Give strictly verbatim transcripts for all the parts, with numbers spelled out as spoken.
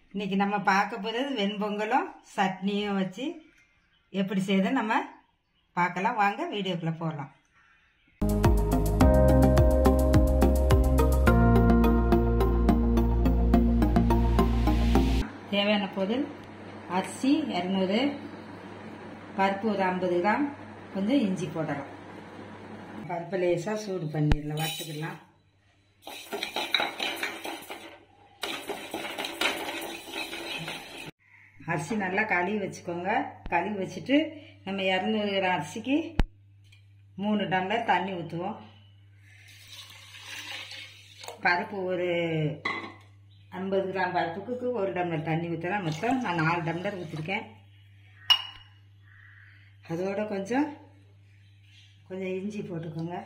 இன்னைக்கு நம்ம பார்க்க போகிறது வெண்பொங்கலும் சட்னியும் வச்சு எப்படி செய்யுது நம்ம பார்க்கலாம். வாங்க வீடியோக்குள்ளே போகலாம். தேவையான பொருள் அரிசி இரநூறு, பருப்பு ஒரு ஐம்பது கிராம், கொஞ்சம் இஞ்சி போடலாம். பருப்பு லேசாக சூடு பண்ணிடலாம், வறுத்துக்கலாம். அரிசி நல்லா கழுவி வச்சுக்கோங்க. கழுவி வச்சுட்டு நம்ம இரநூறு கிராம் அரிசிக்கு மூணு டம்ளர் தண்ணி ஊற்றுவோம். பருப்பு ஒரு ஐம்பது கிராம் பருப்புக்கு ஒரு டம்ளர் தண்ணி ஊற்றலாம். மொத்தம் நான் நாலு டம்ளர் ஊற்றிருக்கேன். அதோட கொஞ்சம் கொஞ்சம் இஞ்சி போட்டுக்கோங்க.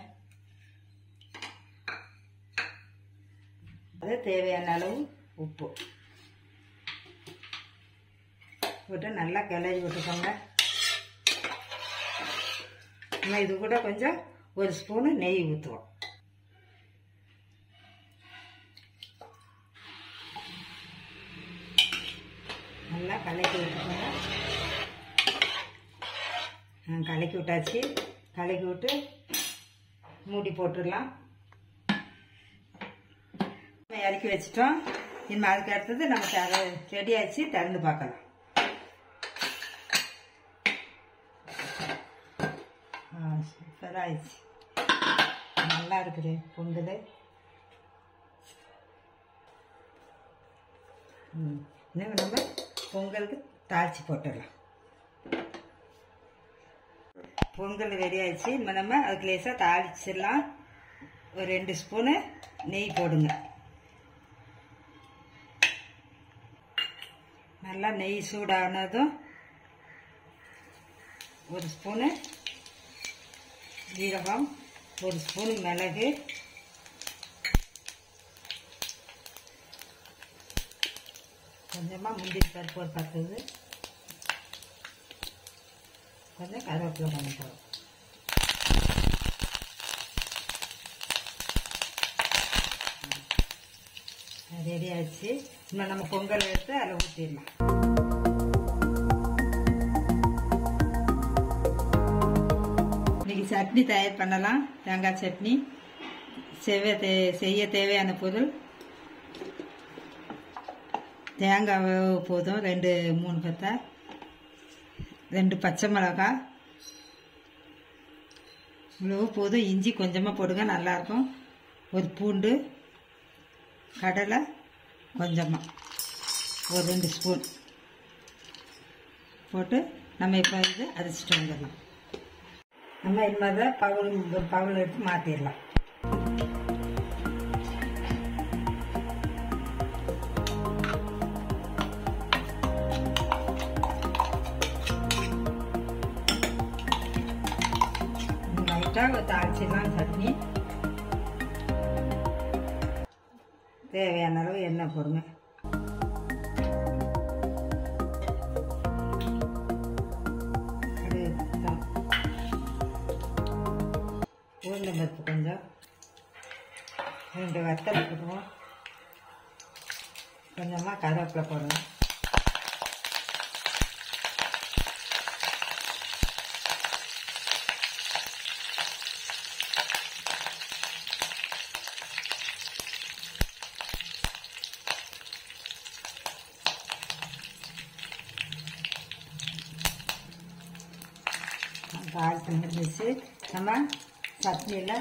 அது தேவையான அளவு உப்பு போட்டு நல்லா கிளறி விட்டுக்கோங்க. நம்ம இது கூட கொஞ்சம் ஒரு ஸ்பூனு நெய் ஊற்றுவோம். நல்லா கலக்கி விட்டுக்கோங்க. கலக்கி விட்டாச்சு. கலக்கி விட்டு மூடி போட்டுடலாம். நம்ம இறக்கி வச்சிட்டோம். இனிமேல் அதுக்கு அடுத்தது நம்ம ரெடி ஆச்சு, திறந்து பார்க்கலாம். சூப்பர் ஆயிடுச்சு, நல்லா இருக்குது பொங்கல். இன்னும் நம்ம பொங்கலுக்கு தாளிச்சு போட்டுடலாம். பொங்கல் ரெடி ஆயிடுச்சு. இப்போ நம்ம அதுக்கு லேசாக தாளிச்சிடலாம். ஒரு ரெண்டு ஸ்பூனு நெய் போடுங்க. நல்லா நெய் சூடானதும் ஒரு ஸ்பூனு ஜீரகம், ஒரு ஸ்பூன் மிளகு, கொஞ்சமாக முந்திரி பருப்பு ஒரு பத்துது, கொஞ்சம் கருவேப்பிலை கொஞ்சம் போடும். ரெடி ஆயிடுச்சு. இன்னும் நம்ம பொங்கல் எடுத்து அதில் ஊற்றிடலாம். சட்னி தயார் பண்ணலாம். தேங்காய் சட்னி செய்ய தே செய்ய தேவையான பொருள் தேங்காய் போதும், ரெண்டு மூணு பத்தை, ரெண்டு பச்சை மிளகாய் இவ்வளவு போதும். இஞ்சி கொஞ்சமாக போடுங்க, நல்லாயிருக்கும். ஒரு பூண்டு, கடலை கொஞ்சமாக ஒரு ரெண்டு ஸ்பூன் போட்டு நம்ம இப்போ இது அரைச்சிட்டு வந்துடலாம். நம்ம இது மாதிரி தான் பவுல் பவுல் எடுத்து மாற்றிடலாம். லைட்டாக தாளிச்சிடலாம் சட்னி. தேவையான அளவு எண்ணெய் போடுங்க. உருண்டை பருப்பு கொஞ்சம், ரெண்டு வத்தல் போடுவோம். கொஞ்சமாக கருவேப்பிலை போடுவோம். கால் தண்ணி வச்சு நம்ம சட்னியில்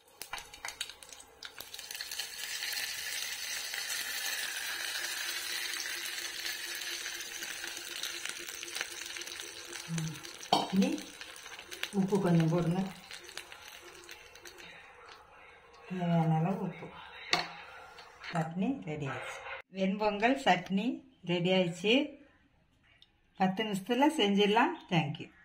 இனி உப்பு கொஞ்சம் போடுங்க. தேவையான அளவு உப்பு. சட்னி ரெடி ஆயிடுச்சு. வெண்பொங்கல் சட்னி ரெடி ஆயிடுச்சு. பத்து நிமிஷத்தில் செஞ்சிடலாம். தேங்க்யூ.